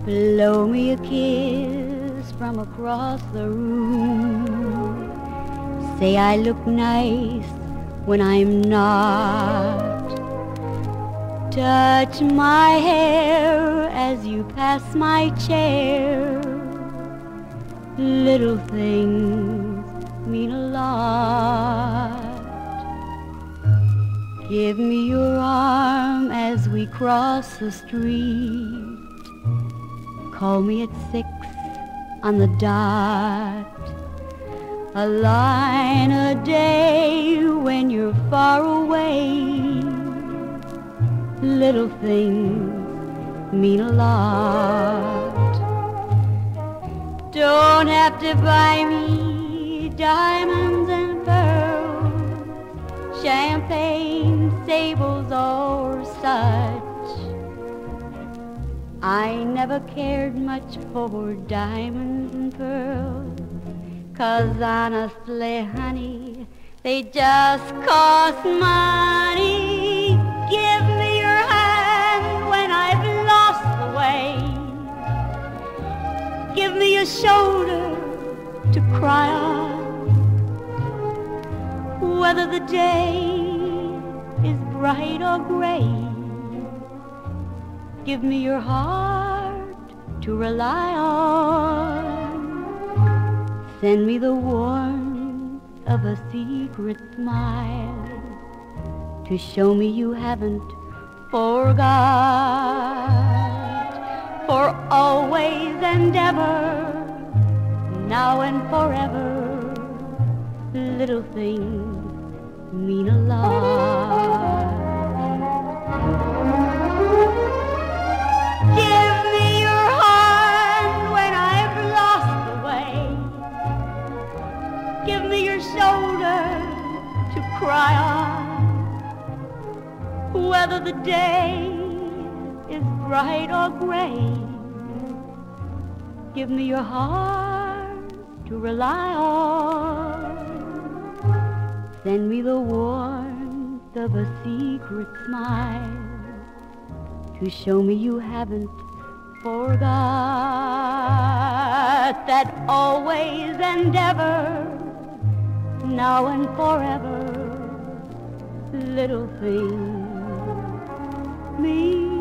Blow me a kiss from across the room. Say I look nice when I'm not. Touch my hair as you pass my chair. Little things mean a lot. Give me your arm as we cross the street. Call me at 6 on the dot. A line a day when you're far away. Little things mean a lot. Don't have to buy me diamonds and pearls, champagne, sables, or such. I never cared much for diamonds and pearls, 'cause honestly, honey, they just cost money. Give me your hand when I've lost the way. Give me a shoulder to cry on, whether the day is bright or gray. Give me your heart to rely on. Send me the warmth of a secret smile to show me you haven't forgot. For always and ever, now and forever, little things mean a lot. Give me your hand when I've lost the way. Give me your shoulder to cry on, whether the day is bright or gray. Give me your heart to rely on. Send me the warmth of a secret smile to show me you haven't forgot. That always and ever, now and forever, little things mean